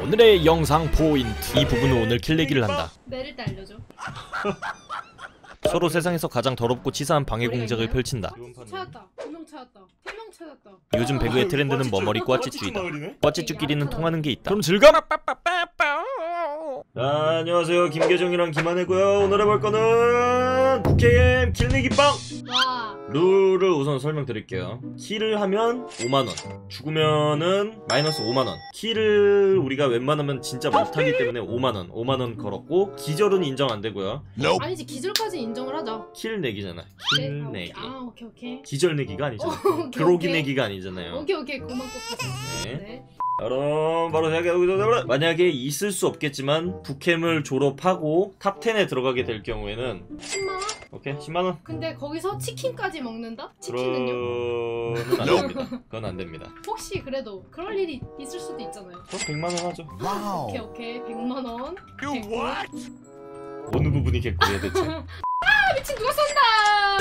오늘의 영상 포인트. 이 부분은 오늘 킬내기를 한다. 내릴 때 알려줘. 서로 세상에서 가장 더럽고 치사한 방해 공작을 펼친다. 찾았다. 2명 찾았다. 3명 찾았다. 요즘 배그의 트렌드는 머머리 꽈찌쭈이다. 꽈찌쭈끼리는 통하는 게 있다. 그럼 즐거워. 안녕하세요, 김계정이랑 김한혜고요. 오늘 해볼 거는 북캠 킬내기빵. 와. 룰을 우선 설명드릴게요. 킬을 하면 5만원, 죽으면은 마이너스 5만원. 킬을 우리가 웬만하면 진짜 못하기 때문에 5만원 걸었고, 기절은 인정 안되고요. 아니지, 기절까지 인정을 하자. 킬 내기잖아. 킬 내기. 아, 오케이. 기절 내기가 아니잖아. 오케이, 그로기 내기가 아니잖아요. 오케이. 그만 꼽자. 네. 그럼 바로 시작해보겠습니다. 만약에 있을 수 없겠지만 북캠을 졸업하고 탑10에 들어가게 될 경우에는 10만원? 오케이, 10만원. 근데 거기서 치킨까지 먹는다? 치킨은요? 그거는 안됩니다. 그건 안됩니다. 혹시 그래도 그럴 일이 있을 수도 있잖아요. 그럼 100만원 하죠. 오케이 100만원. 어느 부분이 개꿀이야 대체? 아, 미친, 누가 쏜다!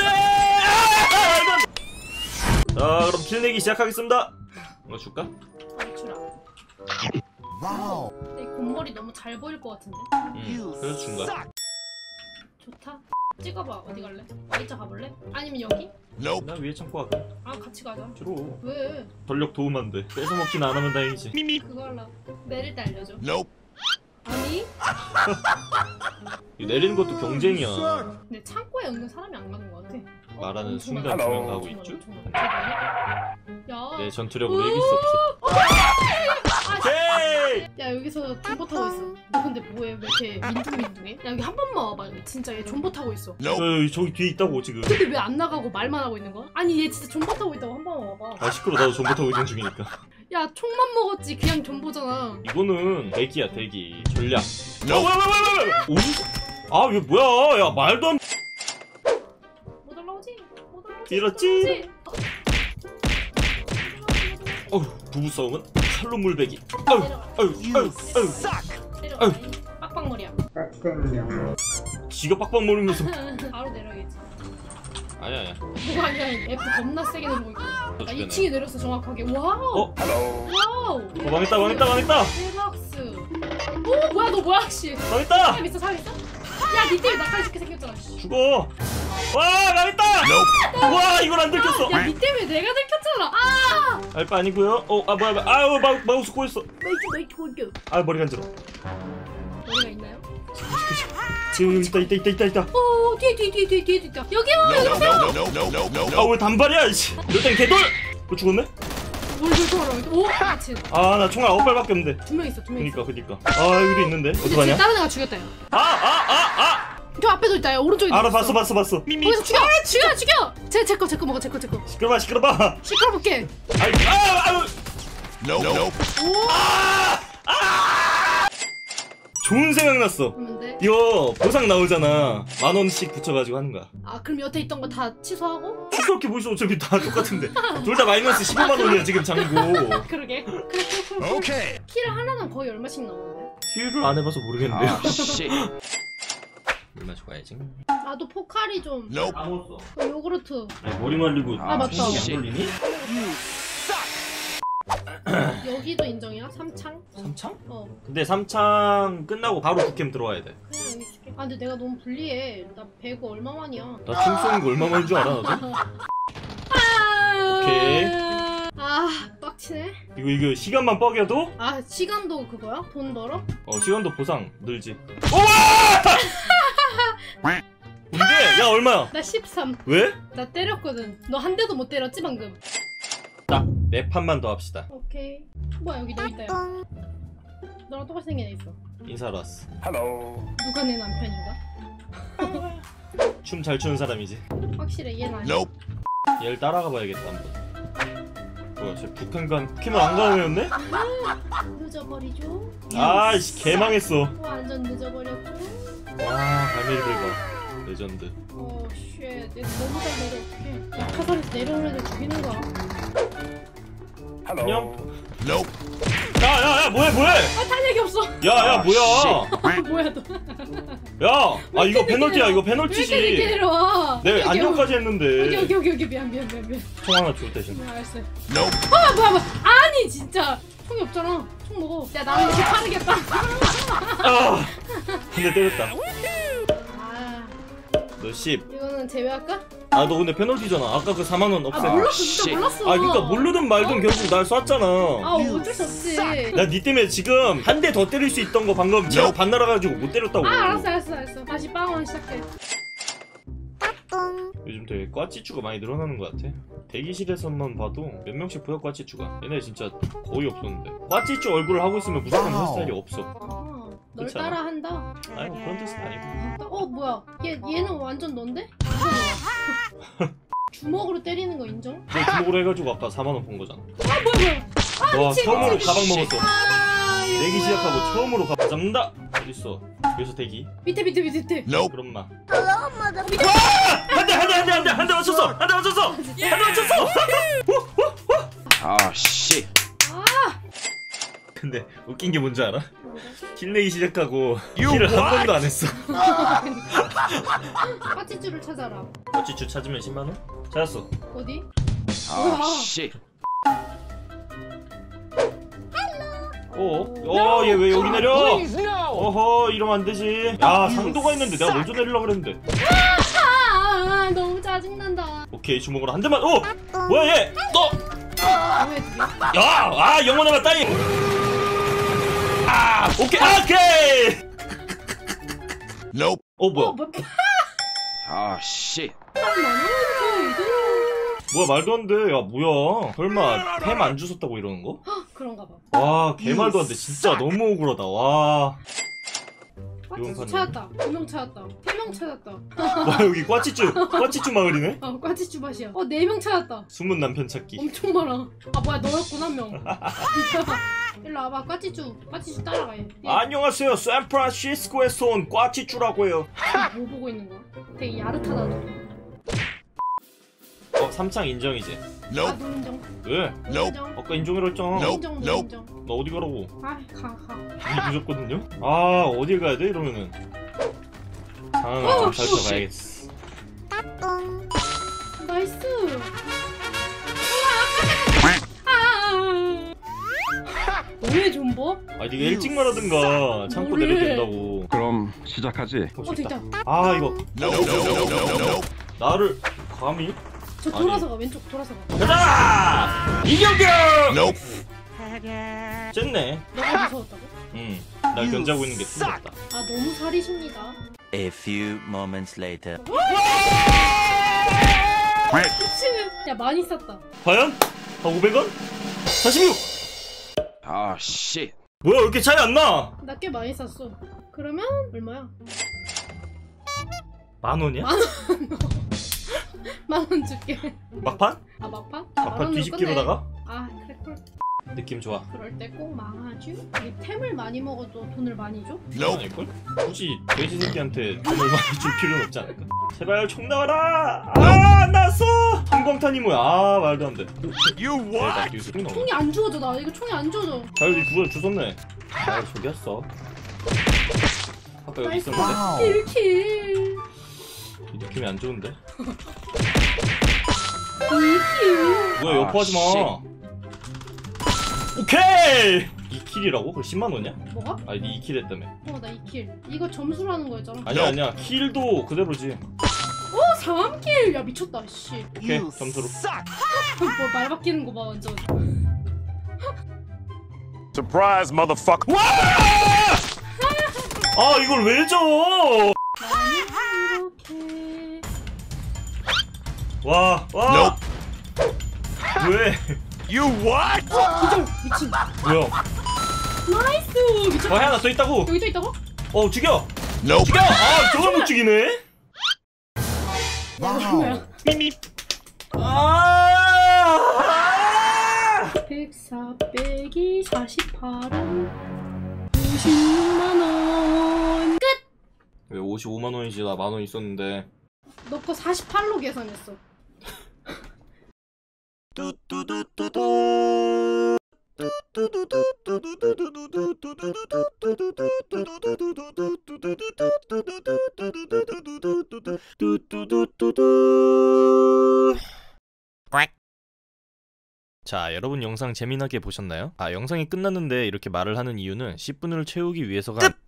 자, 그럼 킬 내기 시작하겠습니다. 이거 줄까? 주라. 와우. 이 곰머리 너무 잘 보일 것 같은데? 그래서 준 거야. 좋다. 찍어봐. 어디 갈래? A자 가볼래? 아니면 여기? 나 위에 창고 갈게. 아, 같이 가자. 주로 왜? 전력 도움 안 돼. 뺏어 먹긴 안 하면 다행이지. 그거 할라. 내릴 때 알려줘. 아니? 내리는 것도 경쟁이야. 근데 창고에 없는 사람이 안 가는 것 같아. 말하는 엄청 순간 많아. 두명 가고 엄청 있죠? 많아. 야. 내 전투력으로 이길 수 없어. 오케이! 야, 여기서 존버 타고 있어. 너 근데 뭐해? 왜 이렇게 민둥민둥해? 야, 여기 한 번만 와봐. 여기 진짜 얘 존버 타고 있어. 저기 뒤에 있다고 지금. 근데 왜 안 나가고 말만 하고 있는 거야? 아니, 얘 진짜 존버 타고 있다고 한 번만 와봐. 아, 시끄러. 나도 전부 타고 있는 중이니까. 야, 총만 먹었지. 그냥 존버잖아. 이거는 대기야, 대기. 전략. 왜? 어디서? 아, 이거 뭐야? 야, 말도 안. 못 올라오지? 못 올라오지? 길었지? 부부싸움은 칼로 물베기. 내려가. 빡빡머리야. 지가 빡빡 모르면서. 바로 내려야겠지. 아니야. 뭐가 아니야. F 겁나 세게 누르고 나 주변에. 2층에 내렸어, 정확하게. 와우. 와우. 망했다. 대박스. 오, 뭐야, 너 뭐야, 씨. 망했다. 사람 있어. 야, 니 때문에 낙하리 쉽게 생겼잖아, 씨. 죽어. 와, 망했다. 와, 이걸 안 들켰어. 야, 니 때문에 내가 들켰잖아. 아! 알바 아니고요. 뭐야. 아유, 마우스 꼬였어. 메이트. 아, 머리 간지러. 머리가 있나요? 지금 있다. 오, 뒤에 있다. 여기요. 아, 왜 단발이야, 이씨. 이럴 땐 개돌. 너 죽었네? 뭘 들더라. 오, 미친. 아, 나 총알 9발밖에 없는데. 2명 있어. 그니까. 아, 여기도 있는데. 어떡하냐? 다른 애가 죽였다, 야. 저 앞에도 있다, 야. 오른쪽에. 알아, 봤어. 거기서 죽여. 제 거 먹어. 시끄러봐. 시끄러볼게. 좋은 생각 났어. 뭔데? 이거 보상 나오잖아. 10,000원씩 붙여가지고 하는 거야. 아, 그럼 여태 있던 거 다 취소하고? 그렇게 뭐 있어. 어차피 다 똑같은데. 둘 다 마이너스 15만원이야 지금 장고. 그러게. 오케이. 킬 하나는 거의 얼마씩 나오는데? 킬을 안 해봐서 모르겠는데요. 물 마셔가야지. 나도 포카리 좀. 다 먹었어. 요구르트. 아니, 머리 말리고. 아, 맞다. 정신이 안 걸리니? 여기도 인정이야? 삼창? 삼창? 어. 근데 삼창 끝나고 바로 북캠 들어와야 돼. 그냥 여기 있을게. 아, 근데 내가 너무 불리해. 나 배구 얼마만이야. 나 총 쏘는 거 얼마만인 줄 알아 나도? 오케이. 아, 빡치네. 이거 시간만 뻐겨도? 아, 시간도 그거야? 돈 벌어? 시간도 보상 늘지. 우와! 근데 야 얼마야? 나 13. 왜? 나 때렸거든. 너 한 대도 못 때렸지 방금? 딱 4판만 더 합시다. 오케이. 뭐야, 여기 너 있다, 야. 너랑 똑같이 생긴 애 있어. 인사하러 왔어. 누가 내 남편인가? 춤 잘 추는 사람이지. 확실해, 얘는 아니야. 얘를 따라가 봐야겠다 한번. 뭐야, 쟤 북한간 캠을 안 가오였네? 늦어버리죠? 아이씨, 개망했어. 완전 늦어버렸죠? 와, 갈매기들과 레전드. 쉣. 얘 너무 잘 내려, 어떡해. 낙하산에서 내려오는 애들 죽이는 거야. 안녕? 야, 뭐해? 아, 탄 얘기 없어. 야, 뭐야? 뭐야, 너. 야, 이거 페널티야, 이거 왜 이렇게 페널티지. 늦게 내려와? 내 안녕까지 했는데. 오케이. 미안. 총 하나 줄 대신. 알았어. 뭐야. 아니, 진짜. 총이 없잖아. 총 먹어. 야 나는 이렇게 빠르겠다. 아! 한 대 때렸다. 아 너 10. 이거는 제외할까? 아 너 근데 페널티잖아. 아까 그 4만원 아 없애. 몰랐어 진짜 몰랐어. 아 그니까 모르든 말든 결국 날 쐈잖아. 아 어쩔 수 없지. 나 니 때문에 지금 한 대 더 때릴 수 있던 거 방금 제가 반 날아가지고 못 때렸다고. 아 알았어. 다시 빵원 시작해. 요즘 되게 꽈찌쭈가 많이 늘어나는 것 같아. 대기실에서만 봐도 몇 명씩 보여 꽈찌쭈가. 옛날에 진짜 거의 없었는데. 꽈찌쭈 얼굴을 하고 있으면 무조건 헤어스타일이 없어. 널 그렇잖아. 따라한다. 아니 뭐 그런 뜻은 아니고. 뭐야? 얘는 완전 넌데? 주먹으로 때리는 거 인정? 내 주먹으로 해가지고 아까 4만원 본 거잖아. 뭐야? 와 미친, 처음으로 미친. 가방 먹었어. 아, 대기 시작하고 처음으로 가방 잡는다. 어딨어? 여기서 대기. 밑에. 그럼 마. 한 대 맞췄어. 한 대 맞췄어. 아, 씨. 근데 웃긴 게 뭔지 알아? 킬내기 시작하고 킬을 한 번도 안 했어. 파티줄을 찾아라. 꽈찌쭈 찾으면 10만원? 찾았어. 어디? 아, 씨. 얘 왜 여기 내려? 어허, 이러면 안 되지. 야, 상도가 있는데 내가 먼저 내리려고 그랬는데. 너무 짜증난다. 오케이, 주먹으로 한 대만. 뭐야 얘? 너! 왜 그게? 야, 영원 남았다. 오케이. Nope. 뭐야? 아, 씨. 뭐야 말도 안 돼. 야, 뭐야? 설마 템 안 주웠다고 이러는 거? 그런가 봐. 와, 개말도 안 돼. 진짜 너무 억울하다. 와. 꽈찌쭈 찾았다. 2명 찾았다. 3명 찾았다. 와, 여기 꽈찌쭈 마을이네. 꽈찌쭈 맛이야. 4명 찾았다. 숨은 남편 찾기. 엄청 많아. 아 뭐야 너였구나 한 명. 일로 와봐. 꽈찌쭈 따라가 얘. 안녕하세요. 샌프란시스코에서 온 꽈찌쭈라고요. 뭐 보고 있는 거야? 되게 야릇하다 너. 삼창 인정이지. 너 인정. 왜? 인정. 아까 인정이라 했잖아. 인정. 너 인정. 나 어디 가라고? 가. 이미 늦었거든요? 아, 어딜 가야 돼? 이러면은 상황을 좀 살펴봐야겠어. 나이스. 왜 존버? 아, 네가 일찍 말하든가 창고 뭐래? 내려도 된다고. 그럼 시작하지. 됐다. 아, 이거 나를 감히? 저 돌아서 가. 왼쪽 돌아서 가. 가자! 이경규! 쨌네. 너가 무서웠다고? 날 견제하고 있는 게 틀렸다. 아 너무 살이십니다. A few moments later. 그치? 야 많이 쌌다. 과연? 500원? 46! 아, 씨. 뭐야, 왜 이렇게 차이 안 나? 나 꽤 많이 쌌어. 그러면 얼마야? 10,000원이야? 10,000원 줄게. 막판? 아 막판? 막판 뒤집기로다가? 아 그래 콜. 느낌 좋아. 그럴 때 꼭 망하지? 이 템을 많이 먹어도 돈을 많이 줘? 아닐걸? 굳이 돼지 새끼한테 돈을 많이 줄 필요는 없지 않을까? 제발 총 나와라! 아, 안 나왔어! 성광탄이 뭐야? 아, 말도 안 돼. 대박, 뒤에서 총 나오네. 총이 안 주워져. 나 이거 총이 안 주워져. 자유지 구걸 주웠네. 날 속였어. 아까 여기 있었는데? 1킬. 이 느낌이 안 좋은데? 2킬. 뭐야, 여포하지 마. 오케이! 2킬이라고? 그걸 10만원이야? 뭐가? 아니, 니 2킬 했다며. 나 2킬. 이거 점수라는 거였잖아. 아니야. 킬도 그대로지. 3킬. 야 미쳤다 씨. 오케이, 점수로. 뭐 말 바뀌는 거 봐 완전. Surprise, motherfucker. 아, 이걸 왜 줘! 이렇게. 와. 왜? You what? 기절. 미친. 뭐야? 나이스. 미쳤다. 하나 더 있다고? 여기 또 있다고? 죽여! Nope. 죽여! 아, 저걸 못 죽이네? 뭐야? 미미. 104 빼기 48은 56만원. 끝! 왜 55만원이지? 나 만원 있었는데. 너 거 48로 계산했어. 자, 여러분 영상 재미나게 보셨나요? 아, 영상이 끝났는데 이렇게 말을 하는 이유는 10분을 채우기 위해서가